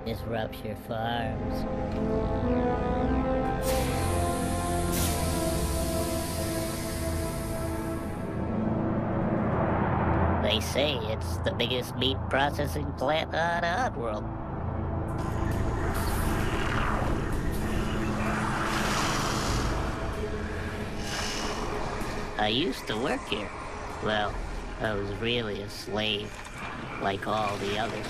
is Rupture Farms. They say it's the biggest meat processing plant on Oddworld. I used to work here. Well, I was really a slave, like all the others.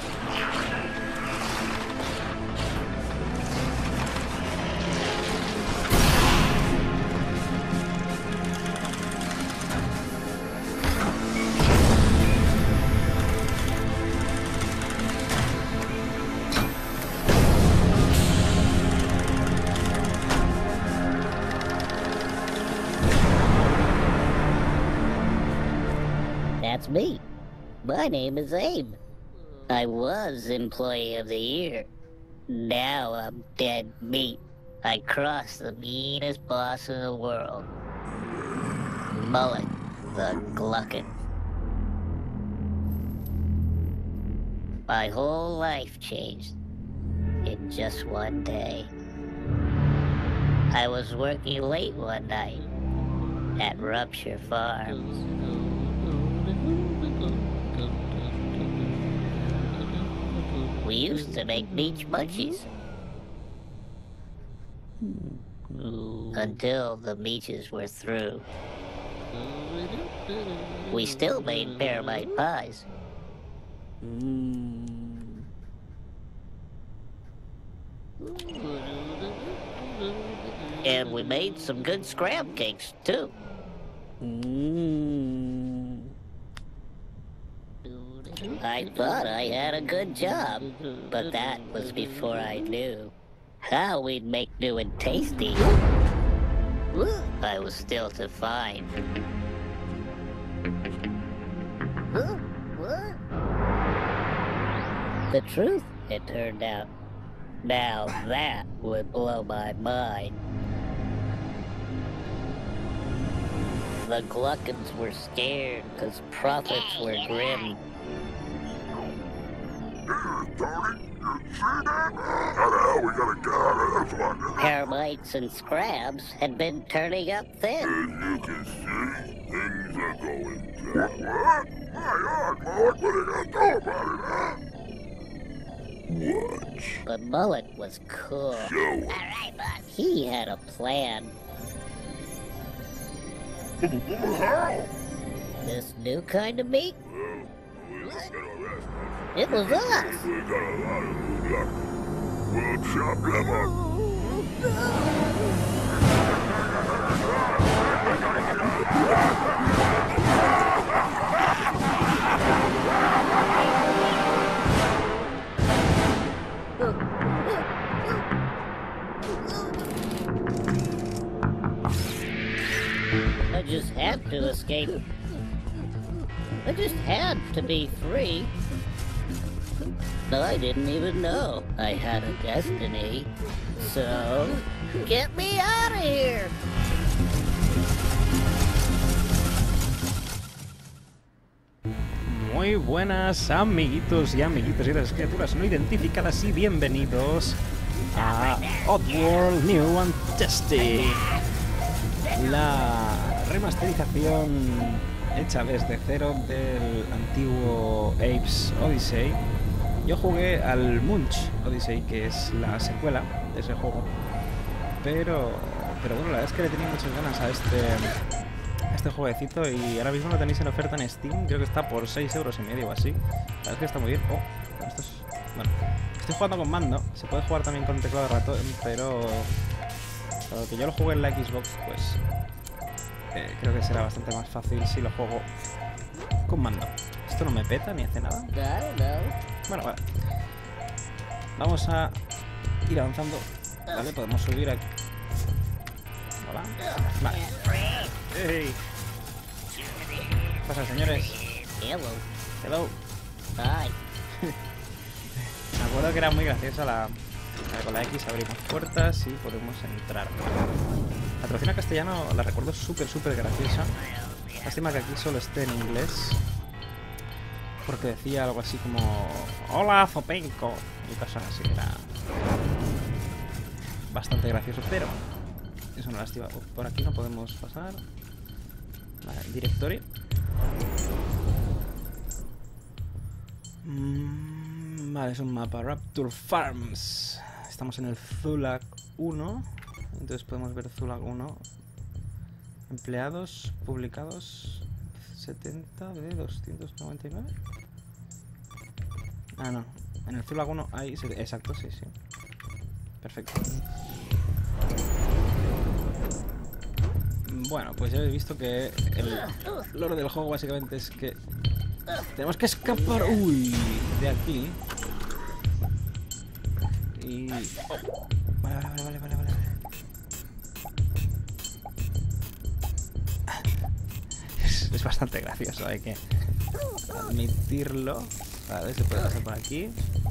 That's me. My name is Abe. I was Employee of the Year. Now I'm dead meat. I crossed the meanest boss in the world. Mullet the Gluckin. My whole life changed in just one day. I was working late one night at Rupture Farms. We used to make beach munchies. Until the beaches were through. We still made pearmite pies. And we made some good scram cakes, too. I thought I had a good job, but that was before I knew how we'd make new and tasty. I was still to find. The truth, it turned out. Now that would blow my mind. The Gluckins were scared because profits were grim. Tony, you see that? How the hell we gonna get out of this one? Pearmites and scrabs had been turning up thin. As you can see, things are going down. What? My God, Mullet, what are you gonna do about it, huh? Watch. But Mullet was cool. Show him. All right, boss. He had a plan. How? This new kind of meat? Well, we were gonna arrest us. It was us. We got a lot of good luck. We'll chop them I just had to escape. I just had to be free. I didn't even know I had a destiny. So, get me out of here! Muy buenas amiguitos y amiguitas y las criaturas no identificadas y bienvenidos a Oddworld New and Tasty, la remasterización hecha desde cero del antiguo Apes Odyssey. Yo jugué al Munch Odyssey, que es la secuela de ese juego, pero bueno, la verdad es que le tenía muchas ganas a este jueguecito y ahora mismo lo tenéis en oferta en Steam. Creo que está por 6,5 € o así. La verdad es que está muy bien. Esto es... Bueno, estoy jugando con mando. Se puede jugar también con teclado de ratón, pero dado que yo lo jugué en la Xbox, pues creo que será bastante más fácil si lo juego con mando. Esto no me peta ni hace nada. Bueno, vale. Vamos a ir avanzando. Vale, podemos subir aquí. Hola. Vale. ¡Hey! ¿Qué pasa, señores? Hello. Hello. Hi. Me acuerdo que era muy graciosa con la X abrimos puertas y podemos entrar. La traducción a castellano la recuerdo súper graciosa. Lástima que aquí solo esté en inglés. porque decía algo así como hola Zopenco y cosas así. Era bastante gracioso, pero es una lástima. Por aquí no podemos pasar. Vale, directorio. Vale, es un mapa. Rapture Farms. Estamos en el Zulag 1. Entonces podemos ver Zulag 1. Empleados publicados 70 de 299. Ah, no. En el Zulag 1 hay... Exacto, sí, sí. Perfecto. Bueno, pues ya habéis visto que el lore del juego básicamente es que tenemos que escapar, de aquí. Y... oh, vale. Es bastante gracioso, hay que admitirlo. Vale, se puede pasar por aquí.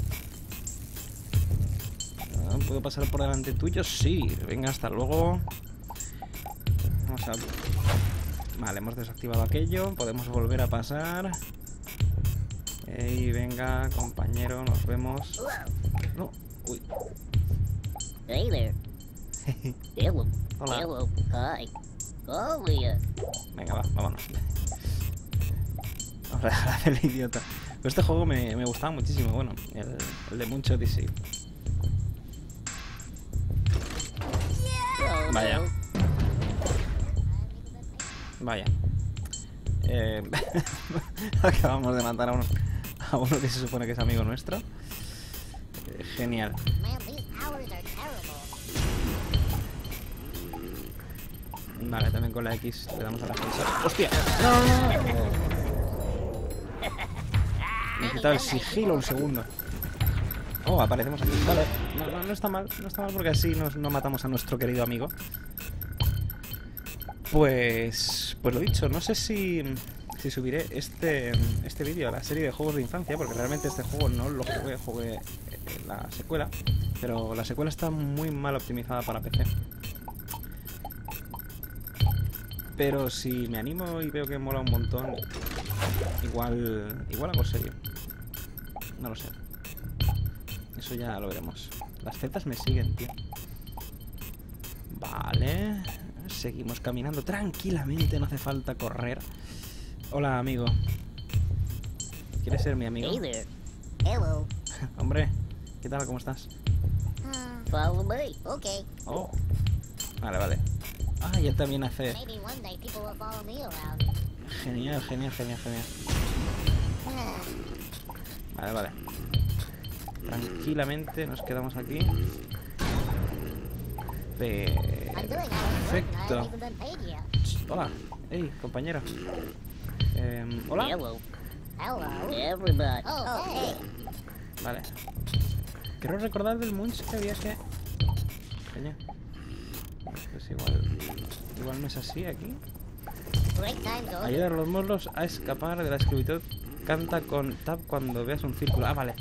¿Puedo pasar por delante tuyo? Sí, venga, hasta luego. Vamos a... Vale, hemos desactivado aquello. Podemos volver a pasar. Ey, venga, compañero, nos vemos. No, uy. Hey there. Hello. Hola. Hello. Hi. Oh, yeah. Venga, vámonos. Vamos a dejar de hacer el idiota. Pero este juego me gustaba muchísimo. Bueno, el de Munch Odyssey. Vaya. Vaya. Acabamos de matar a uno que se supone que es amigo nuestro. Genial. Vale, también con la X le damos a la defensa. ¡Hostia! ¡No! Me he quitado el sigilo un segundo. Oh, aparecemos aquí. Vale, no está mal. No está mal porque así no matamos a nuestro querido amigo. Pues lo dicho, no sé si subiré este vídeo a la serie de juegos de infancia, porque realmente este juego no lo jugué la secuela, pero la secuela está muy mal optimizada para PC. Pero si me animo y veo que mola un montón, igual hago serio. No lo sé. Eso ya lo veremos. Las zetas me siguen, tío. Vale. Seguimos caminando tranquilamente, no hace falta correr. Hola, amigo. ¿Quieres ser mi amigo? Hey there. Hello. Hombre, ¿qué tal? ¿Cómo estás? Follow me. Okay. Oh. Vale. Ah, y él también hace... Maybe one day people will follow me around. Genial. Vale. Tranquilamente nos quedamos aquí. Perfecto. Hola. Hey, compañero. Hola. Hello. Everybody. Oh, hey. Vale. Quiero recordar del Munch que había que... Coño. Pues igual no es así aquí. Ayudar a los muslos a escapar de la esclavitud. Canta con tab cuando veas un círculo. Ah, vale.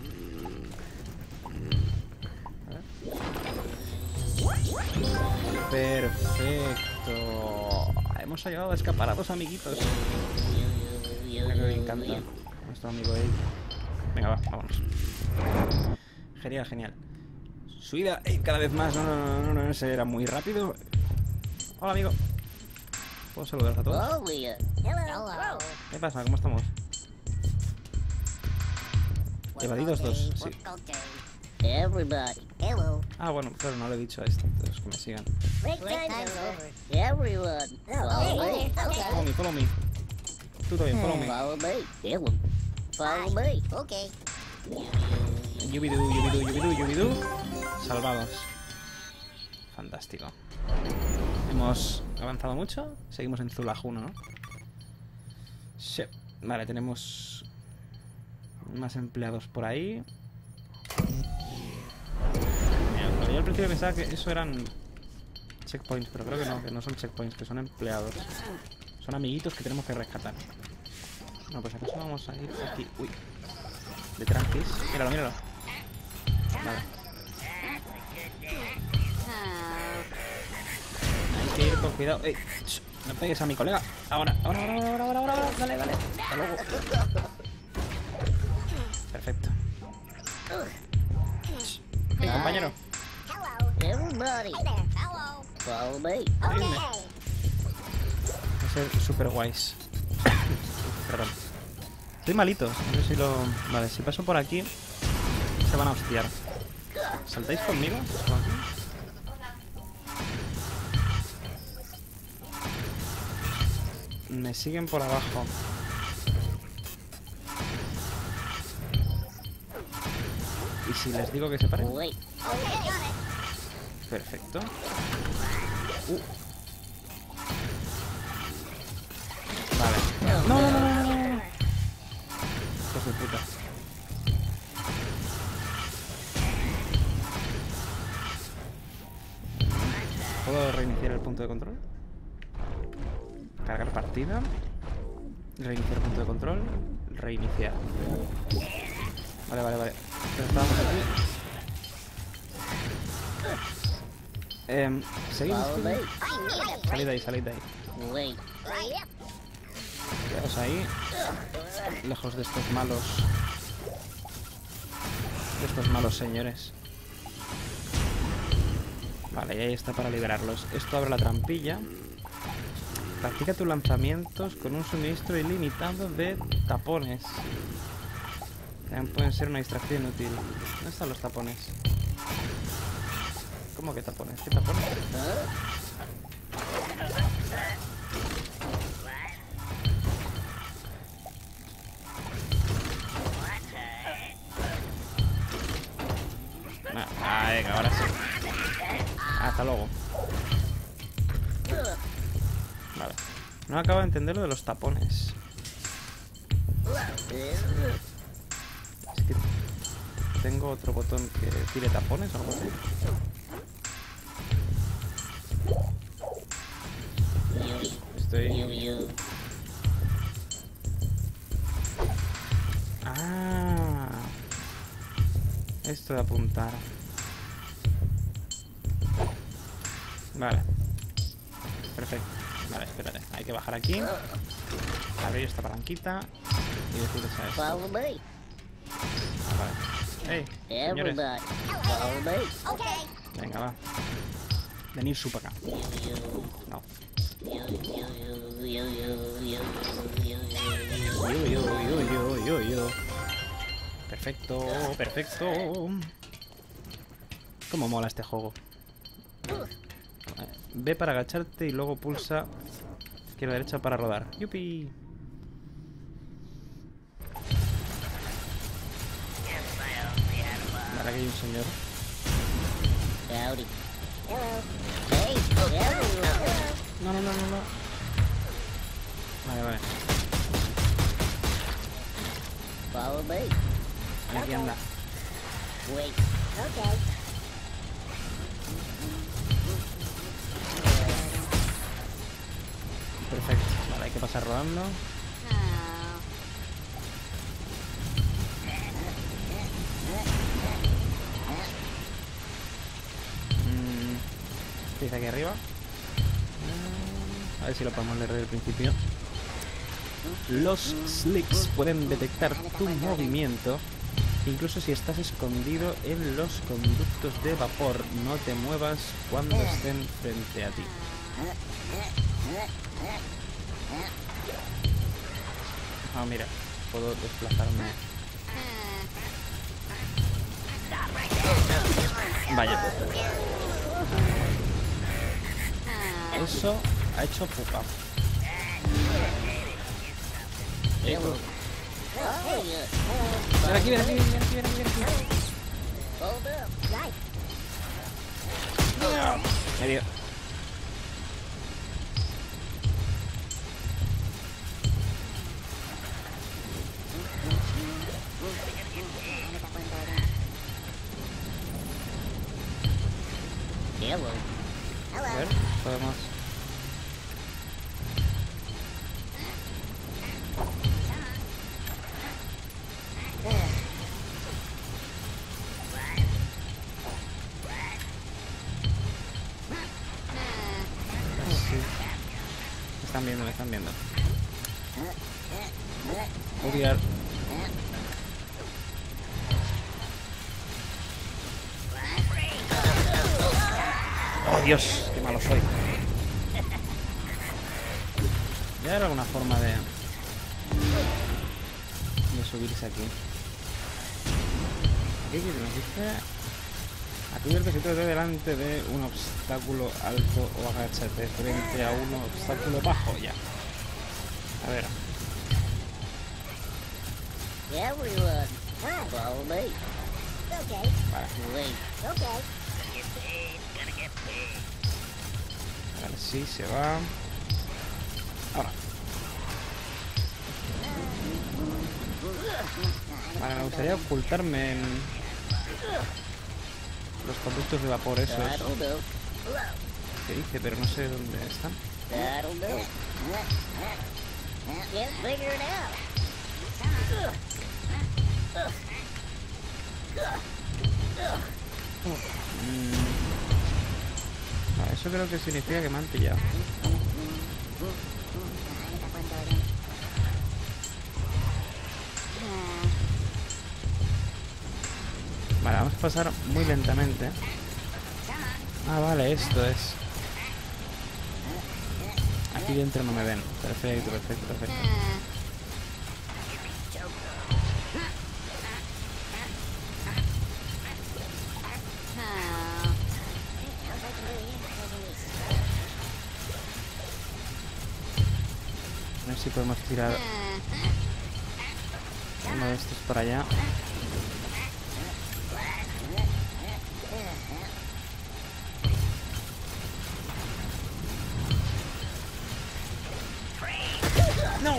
Perfecto. Hemos ayudado a escapar a dos amiguitos. Me encanta nuestro amigo Abe. Venga, vámonos. Genial. Subida cada vez más. No, ese era muy rápido. Hola, amigo. ¿Puedo saludar a todos? Hello. ¿Qué pasa? ¿Cómo estamos? Evadidos dos, sí. Everybody. Hello. Ah, bueno, claro, no lo he dicho a estos que me sigan. Everyone. Follow me. Tú también, follow me. Follow me. Hello. Follow me. Okay. Yubidu. Salvados. Fantástico. Hemos avanzado mucho. Seguimos en Zulag 1, ¿no? Sí. Vale, tenemos más empleados por ahí. Mira, yo al principio pensaba que eso eran checkpoints, pero creo que no son checkpoints, que son empleados. Son amiguitos que tenemos que rescatar. Bueno, pues acaso vamos a ir aquí. Uy. De tranquis. Míralo. Vale. Hay que ir con cuidado. ¡Ey! No pegues a mi colega. Ahora. Dale. Hasta luego. Perfecto. Hey, compañero. Everybody, follow me. Seguidme. Va a ser super guays. Perdón. Estoy malito. No sé si lo... Vale, si paso por aquí se van a hostiar. ¿Saltáis conmigo? Me siguen por abajo. ¿Y si les digo que se paren? Wait. Perfecto. Vale. No, no, no, no, no, no. Hijos de puta. ¿Puedo reiniciar el punto de control? Cargar partida. Reiniciar punto de control. Reiniciar. Vale, vale, vale. Estábamos aquí. Seguimos. Follow me. Salid de ahí, salid de ahí. Wait. Quedaos ahí. Lejos de estos malos. De estos malos señores. Vale, y ahí está para liberarlos. Esto abre la trampilla. Practica tus lanzamientos con un suministro ilimitado de tapones. También pueden ser una distracción inútil. ¿Dónde están los tapones? ¿Cómo que tapones? ¿Qué tapones? Ah, venga, ahora sí. Hasta luego. Vale. No acabo de entender lo de los tapones. Es que tengo otro botón que tire tapones o algo así. Estoy... Ah, esto de apuntar. Vale. Perfecto. Vale, espérate. Hay que bajar aquí. Abrir esta palanquita. Y decirles a esto. Follow me. Ah, vale. Hey, señores. Everybody, follow me. Venga, va. Venid su para acá. No. Yo. Perfecto, perfecto. Cómo mola este juego. Ve para agacharte y luego pulsa izquierda derecha para rodar. ¡Yupi! Vale, aquí hay un señor. Howdy. Hey, everyone. No. Vale, vale. Follow me. Aquí anda. Wait. Perfecto. Vale, hay que pasar rodando. ¿Qué dice aquí arriba? A ver si lo podemos leer desde el principio. Los slicks pueden detectar tu movimiento, incluso si estás escondido en los conductos de vapor. No te muevas cuando estén frente a ti. Ah, mira, puedo desplazarme. Vaya. Eso ha hecho pupa. Oh, yeah. Ven aquí. Hold up. Medio. Hello. A ver, podemos. Sí. Me están viendo. Odiar. Dios, qué malo soy. Ya era alguna forma de subirse aquí. ¿Qué nos dice? Acudir que sitúate delante de un obstáculo alto o agáchate frente a un obstáculo bajo. Ya. A ver. Everyone, follow me. Okay. Wait. Okay. Vale, sí, se va. Ahora. Vale, me gustaría ocultarme en los conductos de vapor esos. ¿Qué dice? Pero no sé dónde están. Eso creo que significa que me han pillado. Vale, vamos a pasar muy lentamente. Ah, vale, esto es. Aquí dentro no me ven. Perfecto, perfecto, perfecto. A ver si podemos tirar uno de estos para allá. No.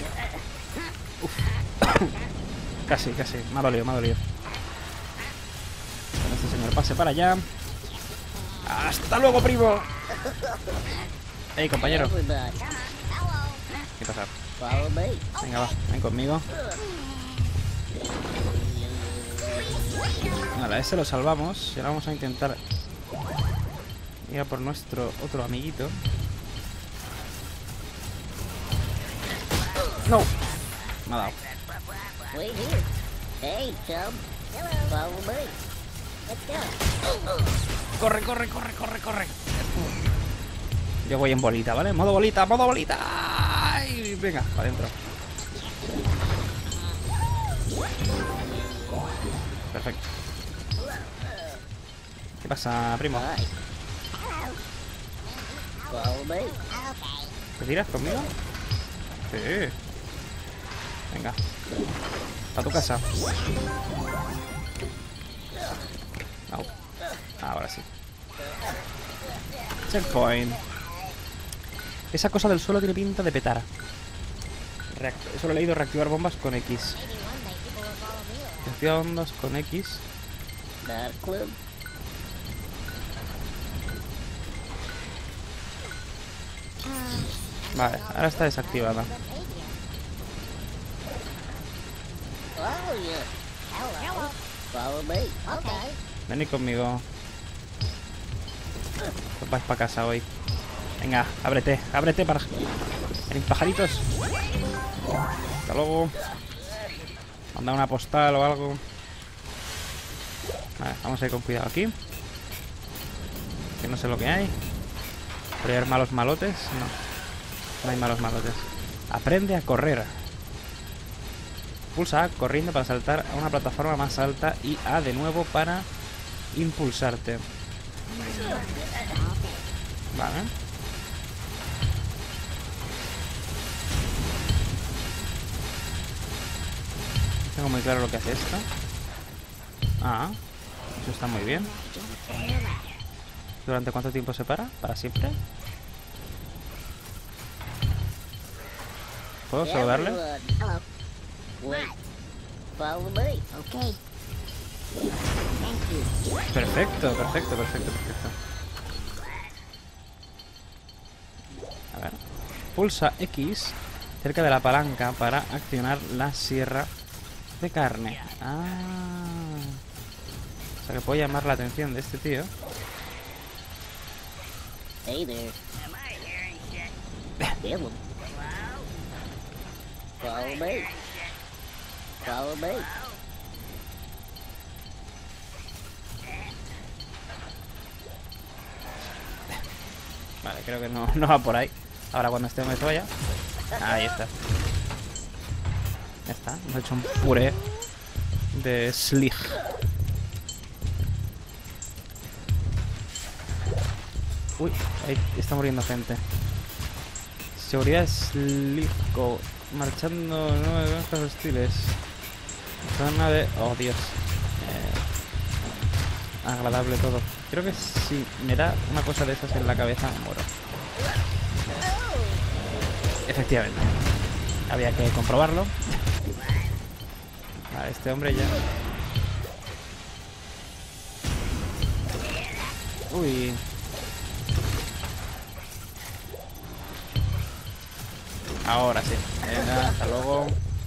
Casi, casi. Me ha dolido, me ha dolido. Bueno, este señor pase para allá. ¡Hasta luego, primo! Hey, compañero. ¿Qué pasa? Venga, va, ven conmigo. Vale, a ese lo salvamos. Y ahora vamos a intentar ir a por nuestro otro amiguito. No. Me ha dado. Corre, corre, corre, corre, corre. Yo voy en bolita, ¿vale? Modo bolita, modo bolita. Ay, venga, para adentro. Perfecto. ¿Qué pasa, primo? ¿Te tiras conmigo? Sí. Venga. A tu casa. No. Ahora sí. Checkpoint. Esa cosa del suelo tiene pinta de petar. Eso lo he leído, reactivar bombas con X. Reactivar bombas con X. Vale, ahora está desactivada. Venid conmigo. Vais para casa hoy. Venga, ábrete, ábrete para... ¿Tenéis pajaritos? Hasta luego. Manda una postal o algo. Vale, vamos a ir con cuidado aquí. Que no sé lo que hay. ¿Podría haber malos malotes? No. No hay malos malotes. Aprende a correr. Pulsa A corriendo para saltar a una plataforma más alta y A de nuevo para impulsarte. Vale. Tengo muy claro lo que hace esto. Ah, eso está muy bien. ¿Durante cuánto tiempo se para? ¿Para siempre? ¿Puedo solo darle? Perfecto, perfecto, perfecto, perfecto. A ver. Pulsa X cerca de la palanca para accionar la sierra de carne. Ah. O sea que puedo llamar la atención de este tío. Hey there. Follow me. Follow me. Vale, creo que no va por ahí. Ahora cuando este hombre se vaya. Ahí está. Ya está. Hemos hecho un puré de Slig. Uy, ahí está muriendo gente. Seguridad Sligo. Marchando 9 granjas hostiles. Zona de... Oh, Dios. Agradable todo. Creo que si me da una cosa de esas en la cabeza, muero. Efectivamente. Había que comprobarlo. Vale, este hombre ya... Uy. Ahora sí. Venga, hasta luego.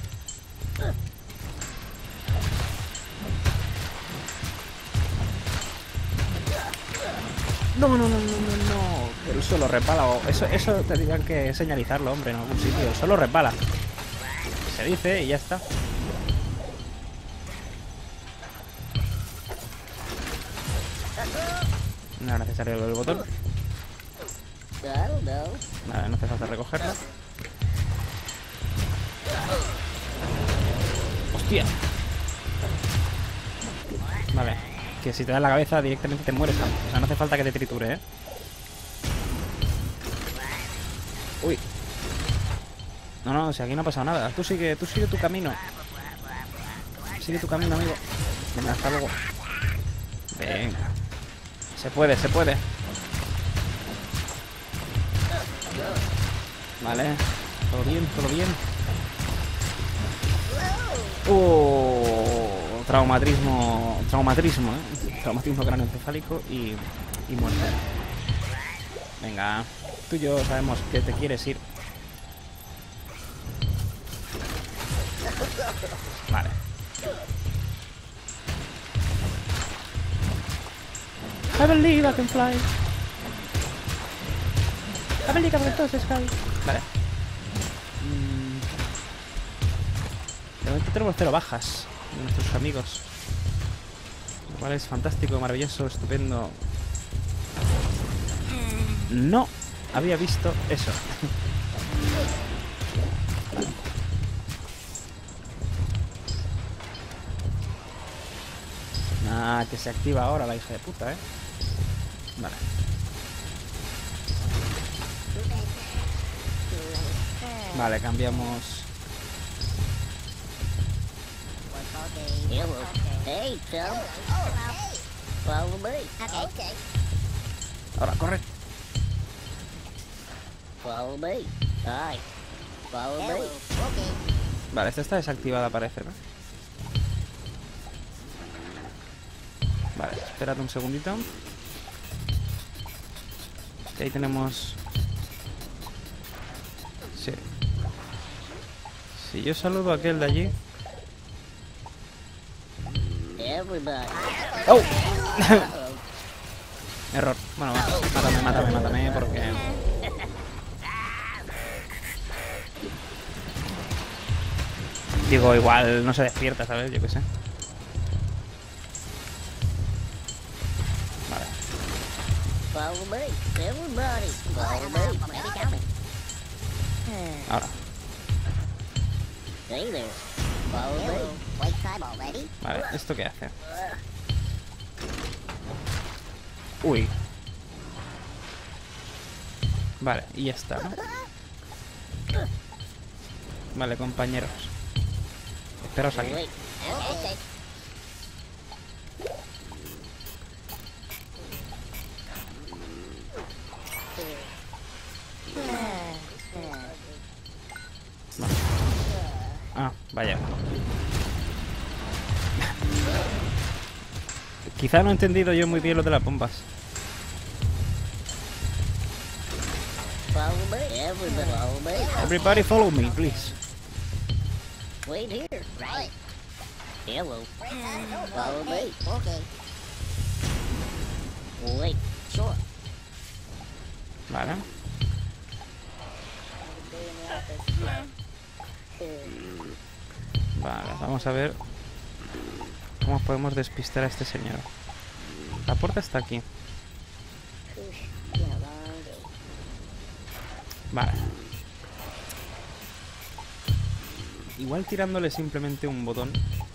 No. El suelo repala. Eso tendrían que señalizarlo, hombre, en algún sitio. El suelo repala. Se dice y ya está. No es necesario el botón. Vale, no hace falta recogerlo. ¡Hostia! Vale. Que si te da la cabeza directamente te mueres. O sea, no hace falta que te triture, ¿eh? Uy. No, si aquí no ha pasado nada. Tú sigue tu camino. Sigue tu camino, amigo. Venga, hasta luego. Venga. Se puede. Vale. Todo bien. Traumatismo, ¿eh? Traumatismo craneoencefálico y muerte. Venga, tú y yo sabemos que te quieres ir. Vale. I believe I can fly. I believe I can touch the sky. Vale. De momento tenemos 0 bajas de nuestros amigos. Lo cual es fantástico, maravilloso, estupendo. No había visto eso. Ah, que se activa ahora la hija de puta, ¿eh? Vale. Vale, cambiamos. Hey, Phil. Follow me. Okay. Ahora, corre. Follow me. Aye. Follow me. Okay. Vale, esta está desactivada, parece, ¿no? Vale, espérate un segundito. Y ahí tenemos... Sí. Si yo saludo a aquel de allí... Everybody. ¡Oh! Error. Bueno, va. Mátame, porque... Digo, igual no se despierta, ¿sabes? Yo qué sé. Vale. Follow me. Everybody. Follow me. Ahora. Hey there. Follow me. Wait time already? Vale, ¿esto qué hace? Uy. Vale, y ya está, ¿no? Vale, compañeros. Esperaos aquí. Wait. Okay. Ah, vaya. Quizá no he entendido yo muy bien lo de las bombas. Follow me. Everybody. Follow me. Everybody follow me, please. Wait here. Right. Hello. Follow me. Okay. Wait. Sure. Vale. Vale, vamos a ver cómo podemos despistar a este señor. La puerta está aquí. Vale. Igual tirándole simplemente un botón.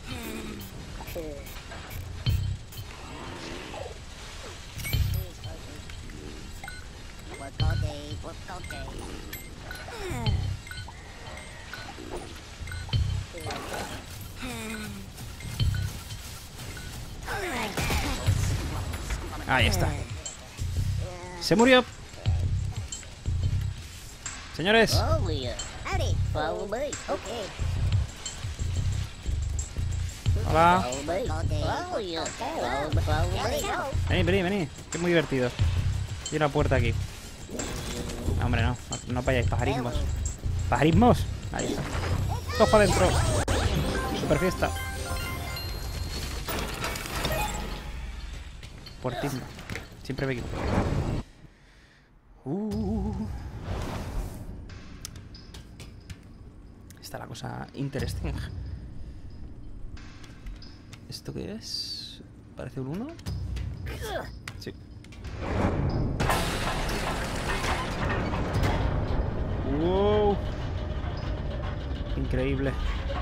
Ahí está. Se murió. Señores. Oh, yeah. Howdy. Follow me. Okay. Hola. Follow me. Follow you. Follow me. Vení. Que es muy divertido. Hay una puerta aquí. No, hombre, no. No vayáis, pajarismos. ¿Pajarismos? Ahí está. Todos para adentro. Super fiesta. Puertismo. Siempre me equivoco. Está la cosa interesting. ¿Esto qué es? ¿Parece un 1? Sí. ¡Wow! Increíble.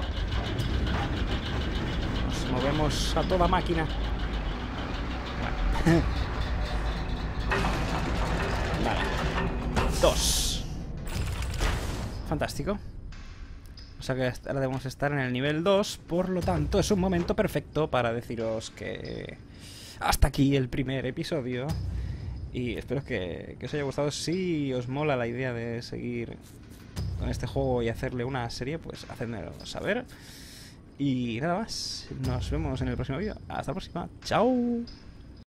Nos movemos a toda máquina. Vale. Vale. 2. Fantástico. O sea que ahora debemos estar en el nivel 2. Por lo tanto, es un momento perfecto para deciros que hasta aquí el primer episodio. Y espero que os haya gustado. Si os mola la idea de seguir con este juego y hacerle una serie, pues hacedmelo saber. Y nada más. Nos vemos en el próximo vídeo. Hasta la próxima. Chao.